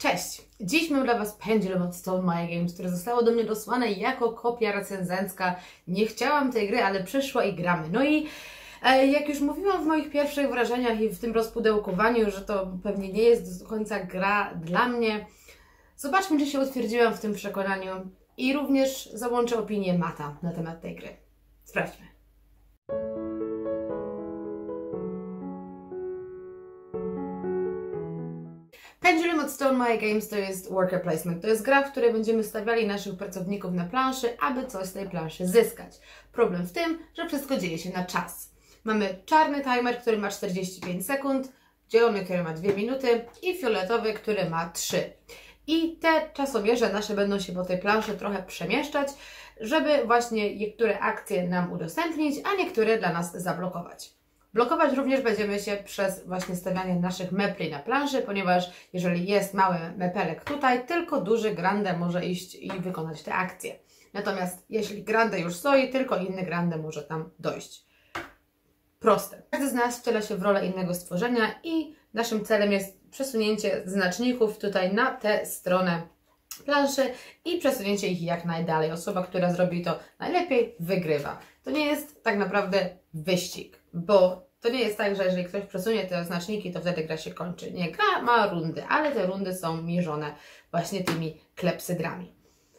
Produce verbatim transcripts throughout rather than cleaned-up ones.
Cześć! Dziś mam dla Was Pendulum od Stone My Games, które zostało do mnie dosłane jako kopia recenzencka. Nie chciałam tej gry, ale przyszła i gramy. No i e, jak już mówiłam w moich pierwszych wrażeniach i w tym rozpudełkowaniu, że to pewnie nie jest do końca gra dla mnie, zobaczmy, czy się utwierdziłam w tym przekonaniu i również załączę opinię Mata na temat tej gry. Sprawdźmy. Pendulum od Stone My Games to jest worker placement. To jest gra, w której będziemy stawiali naszych pracowników na planszy, aby coś z tej planszy zyskać. Problem w tym, że wszystko dzieje się na czas. Mamy czarny timer, który ma czterdzieści pięć sekund, zielony, który ma dwie minuty i fioletowy, który ma trzy. I te czasomierze nasze będą się po tej planszy trochę przemieszczać, żeby właśnie niektóre akcje nam udostępnić, a niektóre dla nas zablokować. Blokować również będziemy się przez właśnie stawianie naszych mepli na planszy, ponieważ jeżeli jest mały mepelek tutaj, tylko duży grande może iść i wykonać te akcje. Natomiast jeśli grande już stoi, tylko inny grande może tam dojść. Proste. Każdy z nas wciela się w rolę innego stworzenia i naszym celem jest przesunięcie znaczników tutaj na tę stronę planszy i przesunięcie ich jak najdalej. Osoba, która zrobi to najlepiej, wygrywa. To nie jest tak naprawdę wyścig, bo to nie jest tak, że jeżeli ktoś przesunie te znaczniki, to wtedy gra się kończy. Nie, gra ma rundy, ale te rundy są mierzone właśnie tymi klepsydrami.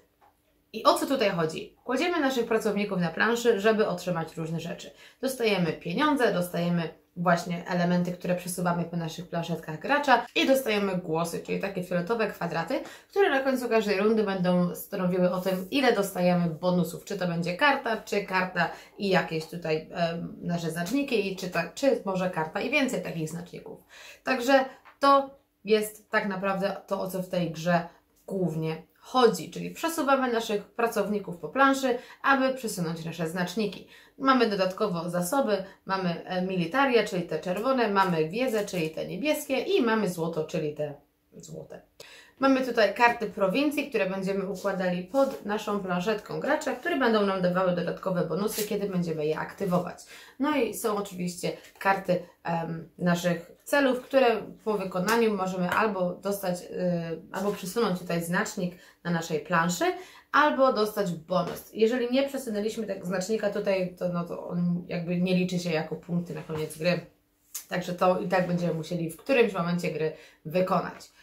I o co tutaj chodzi? Kładziemy naszych pracowników na planszy, żeby otrzymać różne rzeczy. Dostajemy pieniądze, dostajemy właśnie elementy, które przesuwamy po naszych planszetkach gracza i dostajemy głosy, czyli takie fioletowe kwadraty, które na końcu każdej rundy będą stanowiły o tym, ile dostajemy bonusów. Czy to będzie karta, czy karta i jakieś tutaj e, nasze znaczniki, i czy, ta, czy może karta i więcej takich znaczników. Także to jest tak naprawdę to, o co w tej grze głównie chodzi, czyli przesuwamy naszych pracowników po planszy, aby przesunąć nasze znaczniki. Mamy dodatkowo zasoby, mamy militaria, czyli te czerwone, mamy wiedzę, czyli te niebieskie i mamy złoto, czyli te złote. Mamy tutaj karty prowincji, które będziemy układali pod naszą planszetką gracza, które będą nam dawały dodatkowe bonusy, kiedy będziemy je aktywować. No i są oczywiście karty um, naszych celów, które po wykonaniu możemy albo dostać, yy, albo przesunąć tutaj znacznik na naszej planszy, albo dostać bonus. Jeżeli nie przesunęliśmy tego znacznika tutaj, to, no to on jakby nie liczy się jako punkty na koniec gry. Także to i tak będziemy musieli w którymś momencie gry wykonać.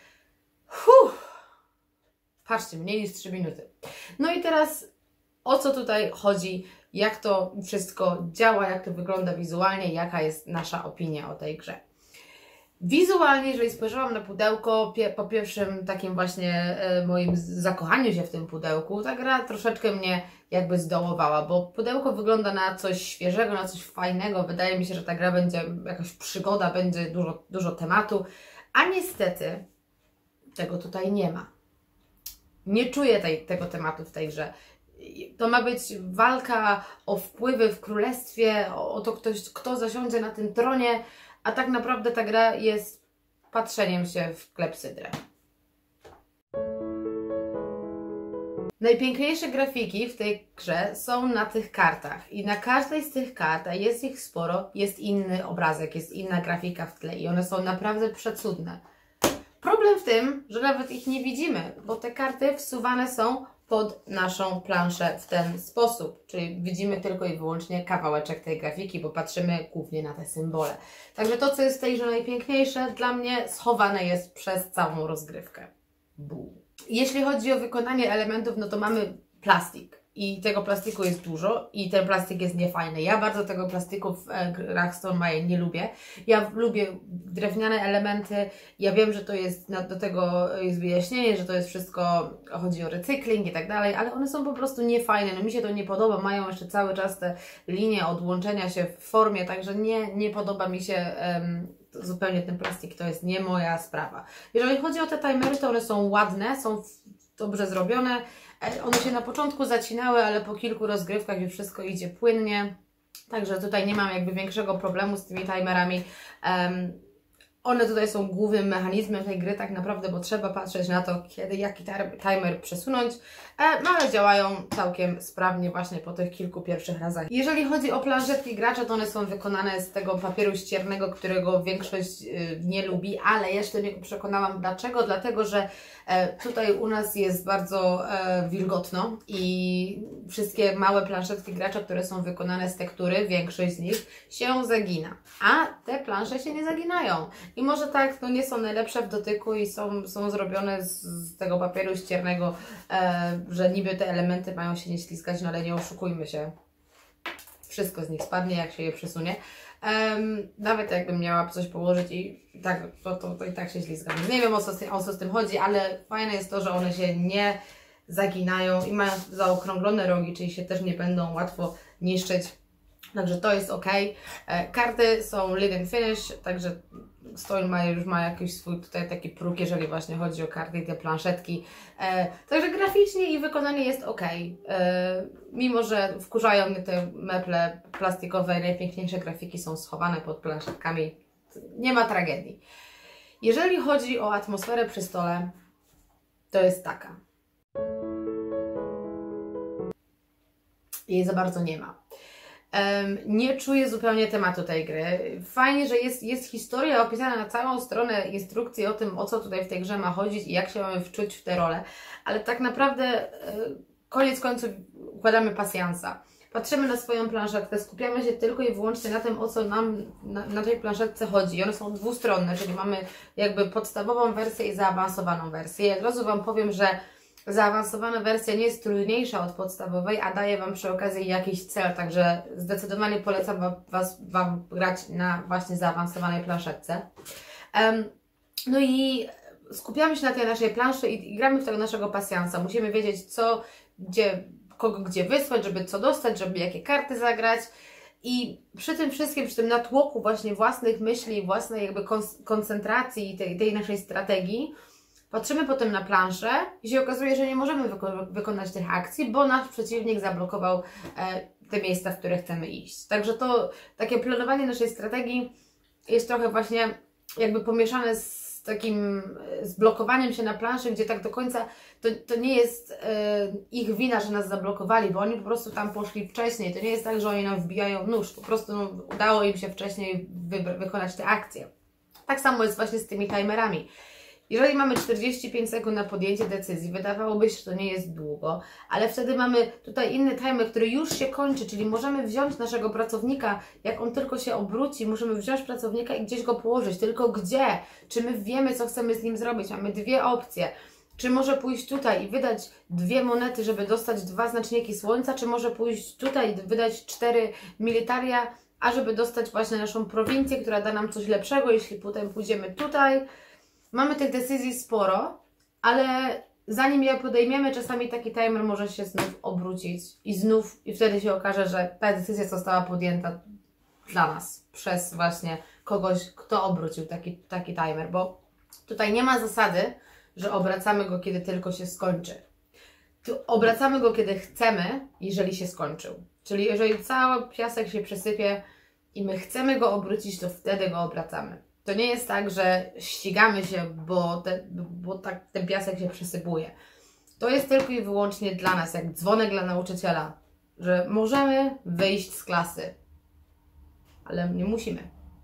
Fuh. Patrzcie, mniej niż trzy minuty. No i teraz o co tutaj chodzi, jak to wszystko działa, jak to wygląda wizualnie, jaka jest nasza opinia o tej grze. Wizualnie, jeżeli spojrzałam na pudełko, pie, po pierwszym takim właśnie e, moim zakochaniu się w tym pudełku, ta gra troszeczkę mnie jakby zdołowała, bo pudełko wygląda na coś świeżego, na coś fajnego. Wydaje mi się, że ta gra będzie jakaś przygoda, będzie dużo, dużo tematu, a niestety tego tutaj nie ma. Nie czuję tej, tego tematu w tej grze. To ma być walka o wpływy w królestwie, o, o to, ktoś, kto zasiądzie na tym tronie, a tak naprawdę ta gra jest patrzeniem się w klepsydrę. Najpiękniejsze grafiki w tej grze są na tych kartach i na każdej z tych kart, a jest ich sporo, jest inny obrazek, jest inna grafika w tle i one są naprawdę przecudne. Problem w tym, że nawet ich nie widzimy, bo te karty wsuwane są pod naszą planszę w ten sposób, czyli widzimy tylko i wyłącznie kawałeczek tej grafiki, bo patrzymy głównie na te symbole. Także to, co jest w tej grze najpiękniejsze, dla mnie schowane jest przez całą rozgrywkę. Buu. Jeśli chodzi o wykonanie elementów, no to mamy plastik. I tego plastiku jest dużo i ten plastik jest niefajny. Ja bardzo tego plastiku w grach Stone My nie lubię. Ja lubię drewniane elementy. Ja wiem, że to jest, do tego jest wyjaśnienie, że to jest wszystko, chodzi o recykling i tak dalej, ale one są po prostu niefajne. No mi się to nie podoba. Mają jeszcze cały czas te linie odłączenia się w formie, także nie, nie podoba mi się um, zupełnie ten plastik. To jest nie moja sprawa. Jeżeli chodzi o te timery, to one są ładne, są dobrze zrobione. One się na początku zacinały, ale po kilku rozgrywkach już wszystko idzie płynnie. Także tutaj nie mam jakby większego problemu z tymi timerami. Um, one tutaj są głównym mechanizmem tej gry tak naprawdę, bo trzeba patrzeć na to, kiedy jaki timer przesunąć, no ale działają całkiem sprawnie właśnie po tych kilku pierwszych razach. Jeżeli chodzi o planszetki gracza, to one są wykonane z tego papieru ściernego, którego większość nie lubi, ale ja się do niego przekonałam. Dlaczego? Dlatego, że tutaj u nas jest bardzo wilgotno i wszystkie małe planszetki gracza, które są wykonane z tektury, większość z nich się zagina, a te plansze się nie zaginają. I może tak, no nie są najlepsze w dotyku i są, są zrobione z, z tego papieru ściernego, e, że niby te elementy mają się nie ślizgać, no ale nie oszukujmy się. Wszystko z nich spadnie, jak się je przesunie. Um, nawet jakbym miała coś położyć i tak, to, to, to i tak się ślizga. Nie wiem o co, o co z tym chodzi, ale fajne jest to, że one się nie zaginają i mają zaokrąglone rogi, czyli się też nie będą łatwo niszczyć. Także to jest ok. E, karty są Lead and Finish, także Stoil ma, już ma jakiś swój tutaj taki próg, jeżeli właśnie chodzi o karty i te planszetki. E, także graficznie i wykonanie jest ok. E, mimo, że wkurzają mnie te meble plastikowe, najpiękniejsze grafiki są schowane pod planszetkami. Nie ma tragedii. Jeżeli chodzi o atmosferę przy stole, to jest taka. Jej za bardzo nie ma. Um, nie czuję zupełnie tematu tej gry. Fajnie, że jest, jest historia opisana na całą stronę, instrukcji o tym, o co tutaj w tej grze ma chodzić i jak się mamy wczuć w te role, ale tak naprawdę e, koniec końców układamy pasjansa. Patrzymy na swoją planszetkę, skupiamy się tylko i wyłącznie na tym, o co nam na, na tej planszetce chodzi. I one są dwustronne, czyli mamy jakby podstawową wersję i zaawansowaną wersję. Ja od razu Wam powiem, że zaawansowana wersja nie jest trudniejsza od podstawowej, a daje Wam przy okazji jakiś cel, także zdecydowanie polecam wam, was, Wam grać na właśnie zaawansowanej planszetce. Um, no i skupiamy się na tej naszej planszy i, i gramy w tego naszego pasjansa. Musimy wiedzieć, co, gdzie, kogo gdzie wysłać, żeby co dostać, żeby jakie karty zagrać. I przy tym wszystkim, przy tym natłoku właśnie własnych myśli, własnej jakby koncentracji tej, tej naszej strategii, patrzymy potem na planszę i się okazuje, że nie możemy wyko wykonać tych akcji, bo nasz przeciwnik zablokował e, te miejsca, w które chcemy iść. Także to takie planowanie naszej strategii jest trochę właśnie jakby pomieszane z takim z blokowaniem się na planszy, gdzie tak do końca to, to nie jest e, ich wina, że nas zablokowali, bo oni po prostu tam poszli wcześniej. To nie jest tak, że oni nam wbijają nóż, po prostu no, udało im się wcześniej wy wykonać te akcje. Tak samo jest właśnie z tymi timerami. Jeżeli mamy czterdzieści pięć sekund na podjęcie decyzji, wydawałoby się, że to nie jest długo, ale wtedy mamy tutaj inny timer, który już się kończy, czyli możemy wziąć naszego pracownika, jak on tylko się obróci, możemy wziąć pracownika i gdzieś go położyć, tylko gdzie? Czy my wiemy, co chcemy z nim zrobić? Mamy dwie opcje. Czy może pójść tutaj i wydać dwie monety, żeby dostać dwa znaczniki słońca, czy może pójść tutaj i wydać cztery militaria, a żeby dostać właśnie naszą prowincję, która da nam coś lepszego, jeśli potem pójdziemy tutaj. Mamy tych decyzji sporo, ale zanim je podejmiemy, czasami taki timer może się znów obrócić i znów, i wtedy się okaże, że ta decyzja została podjęta dla nas, przez właśnie kogoś, kto obrócił taki, taki timer, bo tutaj nie ma zasady, że obracamy go, kiedy tylko się skończy. Tu obracamy go, kiedy chcemy, jeżeli się skończył. Czyli jeżeli cały piasek się przesypie i my chcemy go obrócić, to wtedy go obracamy. To nie jest tak, że ścigamy się, bo, te, bo tak ten piasek się przesypuje. To jest tylko i wyłącznie dla nas, jak dzwonek dla nauczyciela, że możemy wyjść z klasy, ale nie musimy.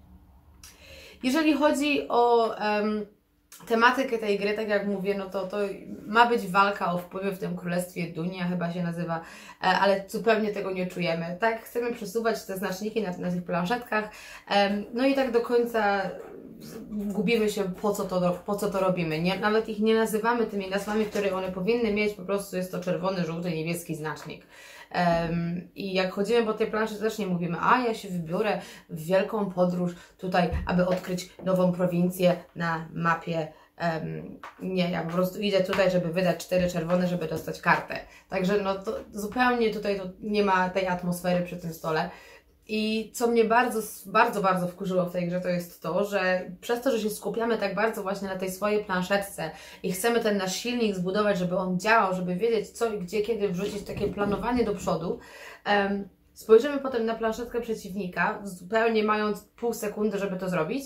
Jeżeli chodzi o um, tematykę tej gry, tak jak mówię, no to, to ma być walka o wpływy w tym królestwie Dunia, chyba się nazywa, ale zupełnie tego nie czujemy. Tak, chcemy przesuwać te znaczniki na, na tych planszetkach, no i tak do końca gubimy się, po co to, po co to robimy. Nie, nawet ich nie nazywamy tymi nazwami, które one powinny mieć, po prostu jest to czerwony, żółty, niebieski znacznik. Um, I jak chodzimy po tej planszy, też nie mówimy, a ja się wybiorę w wielką podróż tutaj, aby odkryć nową prowincję na mapie. Um, nie, ja po prostu idę tutaj, żeby wydać cztery czerwone, żeby dostać kartę. Także no to zupełnie tutaj to nie ma tej atmosfery przy tym stole. I co mnie bardzo, bardzo, bardzo wkurzyło w tej grze, to jest to, że przez to, że się skupiamy tak bardzo właśnie na tej swojej planszetce i chcemy ten nasz silnik zbudować, żeby on działał, żeby wiedzieć co i gdzie, kiedy wrzucić, takie planowanie do przodu, um, spojrzymy potem na planszetkę przeciwnika, zupełnie mając pół sekundy, żeby to zrobić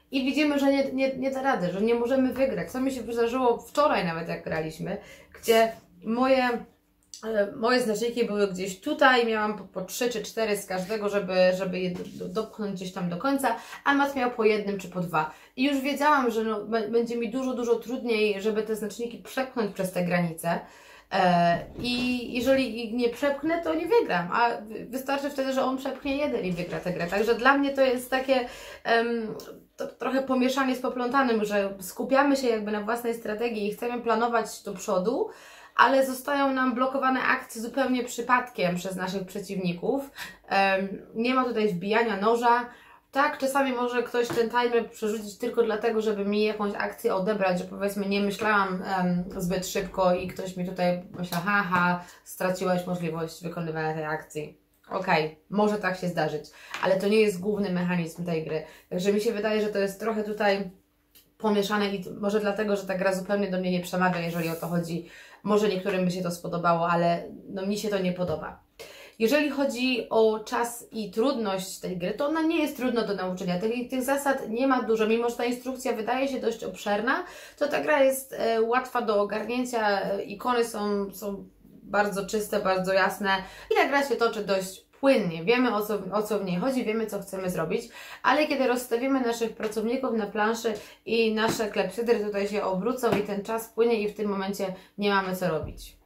i widzimy, że nie, nie, nie da rady, że nie możemy wygrać. Co mi się wydarzyło wczoraj nawet, jak graliśmy, gdzie moje, moje znaczniki były gdzieś tutaj, miałam po, po trzy czy cztery z każdego, żeby, żeby je do, dopchnąć gdzieś tam do końca, a Mat miał po jednym czy po dwa. I już wiedziałam, że no, będzie mi dużo, dużo trudniej, żeby te znaczniki przepchnąć przez te granice. I jeżeli ich nie przepchnę, to nie wygram, a wystarczy wtedy, że on przepchnie jeden i wygra tę grę. Także dla mnie to jest takie um, to trochę pomieszanie z poplątanym, że skupiamy się jakby na własnej strategii i chcemy planować do przodu, ale zostają nam blokowane akcje zupełnie przypadkiem przez naszych przeciwników. Um, nie ma tutaj wbijania noża. Tak, czasami może ktoś ten timer przerzucić tylko dlatego, żeby mi jakąś akcję odebrać, że powiedzmy nie myślałam um, zbyt szybko i ktoś mi tutaj myślał, haha, straciłaś możliwość wykonywania tej akcji. Okej, okay, może tak się zdarzyć, ale to nie jest główny mechanizm tej gry. Także mi się wydaje, że to jest trochę tutaj pomieszane i może dlatego, że ta gra zupełnie do mnie nie przemawia, jeżeli o to chodzi. Może niektórym by się to spodobało, ale no mi się to nie podoba. Jeżeli chodzi o czas i trudność tej gry, to ona nie jest trudna do nauczenia. Tych, tych zasad nie ma dużo, mimo że ta instrukcja wydaje się dość obszerna, to ta gra jest e, łatwa do ogarnięcia, e, ikony są, są bardzo czyste, bardzo jasne i ta gra się toczy dość płynnie. Wiemy o co, o co w niej chodzi, wiemy co chcemy zrobić, ale kiedy rozstawimy naszych pracowników na planszy i nasze klepsydry tutaj się obrócą i ten czas płynie i w tym momencie nie mamy co robić.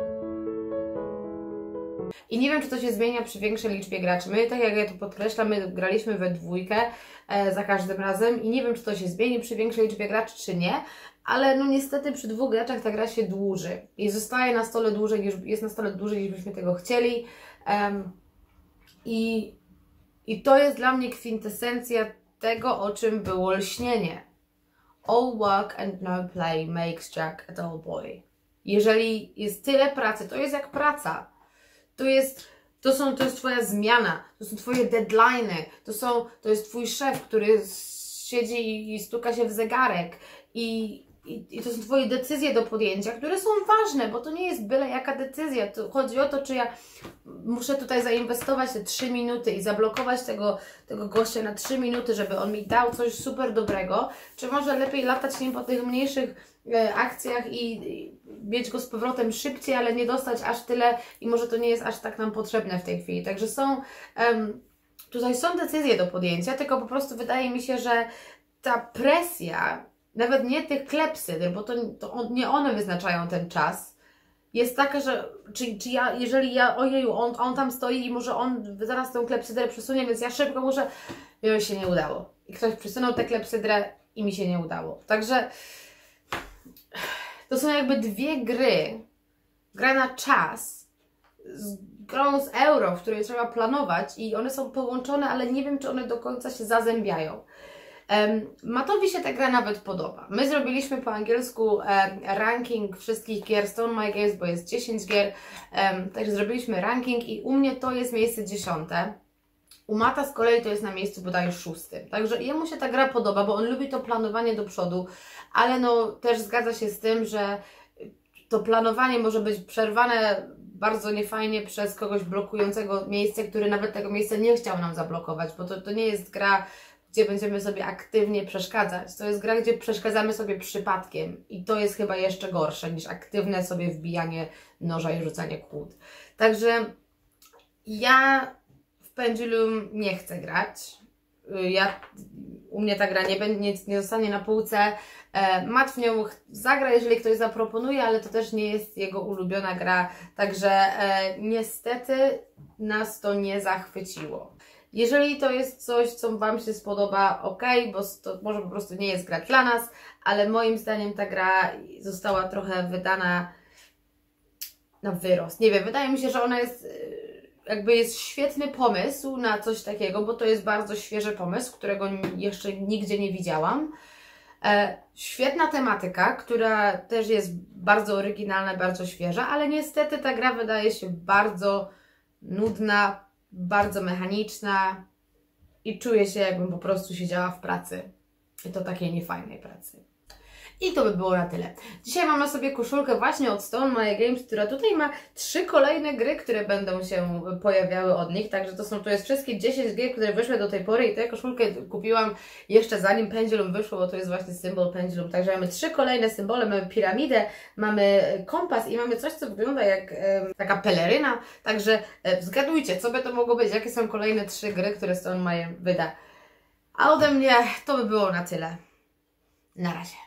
I nie wiem, czy to się zmienia przy większej liczbie graczy. My, tak jak ja tu podkreślam, my graliśmy we dwójkę e, za każdym razem i nie wiem, czy to się zmieni przy większej liczbie graczy, czy nie, ale no niestety przy dwóch graczach ta gra się dłuży i zostaje na stole dłużej niż, jest na stole dłużej niż byśmy tego chcieli. Um, i, I to jest dla mnie kwintesencja tego, o czym było lśnienie. All work and no play makes Jack a dull boy. Jeżeli jest tyle pracy, to jest jak praca. To jest, to są, to jest Twoja zmiana, to są Twoje deadline'y, to, są, to jest Twój szef, który siedzi i stuka się w zegarek i, i, i to są Twoje decyzje do podjęcia, które są ważne, bo to nie jest byle jaka decyzja. To chodzi o to, czy ja muszę tutaj zainwestować te trzy minuty i zablokować tego, tego gościa na trzy minuty, żeby on mi dał coś super dobrego, czy może lepiej latać nim po tych mniejszych akcjach i, i mieć go z powrotem szybciej, ale nie dostać aż tyle i może to nie jest aż tak nam potrzebne w tej chwili. Także są, um, tutaj są decyzje do podjęcia, tylko po prostu wydaje mi się, że ta presja, nawet nie tych klepsydr, bo to, to on, nie one wyznaczają ten czas, jest taka, że czy, czy ja, jeżeli ja, ojeju, on, on tam stoi i może on zaraz tę klepsydrę przesunie, więc ja szybko muszę, mi się nie udało. I ktoś przesunął tę klepsydrę i mi się nie udało. Także to są jakby dwie gry. Gra na czas z grą z euro, w której trzeba planować i one są połączone, ale nie wiem, czy one do końca się zazębiają. Um, Matowi się ta gra nawet podoba. My zrobiliśmy po angielsku um, ranking wszystkich gier Stone My Games, bo jest dziesięć gier, um, także zrobiliśmy ranking i u mnie to jest miejsce dziesiąte. U Mata z kolei to jest na miejscu bodaj szóstym. Także jemu się ta gra podoba, bo on lubi to planowanie do przodu, ale no też zgadza się z tym, że to planowanie może być przerwane bardzo niefajnie przez kogoś blokującego miejsce, który nawet tego miejsca nie chciał nam zablokować, bo to, to nie jest gra, gdzie będziemy sobie aktywnie przeszkadzać. To jest gra, gdzie przeszkadzamy sobie przypadkiem i to jest chyba jeszcze gorsze niż aktywne sobie wbijanie noża i rzucanie kłód. Także ja w Pendulum nie chcę grać. Ja, u mnie ta gra nie, nie, nie zostanie na półce. E, Mat w nią zagra, jeżeli ktoś zaproponuje, ale to też nie jest jego ulubiona gra. Także e, niestety nas to nie zachwyciło. Jeżeli to jest coś, co Wam się spodoba, ok, bo to może po prostu nie jest gra dla nas, ale moim zdaniem ta gra została trochę wydana na wyrost. Nie wiem, wydaje mi się, że ona jest... jakby jest świetny pomysł na coś takiego, bo to jest bardzo świeży pomysł, którego jeszcze nigdzie nie widziałam. E, świetna tematyka, która też jest bardzo oryginalna, bardzo świeża, ale niestety ta gra wydaje się bardzo nudna, bardzo mechaniczna i czuję się, jakbym po prostu siedziała w pracy. I to takiej niefajnej pracy. I to by było na tyle. Dzisiaj mam na sobie koszulkę właśnie od Stone My Games, która tutaj ma trzy kolejne gry, które będą się pojawiały od nich. Także to są, to jest wszystkie dziesięć gier, które wyszły do tej pory i tę koszulkę kupiłam jeszcze zanim Pendulum wyszło, bo to jest właśnie symbol Pendulum. Także mamy trzy kolejne symbole, mamy piramidę, mamy kompas i mamy coś, co wygląda jak e, taka peleryna. Także e, zgadujcie, co by to mogło być, jakie są kolejne trzy gry, które Stone My wyda. A ode mnie to by było na tyle. Na razie.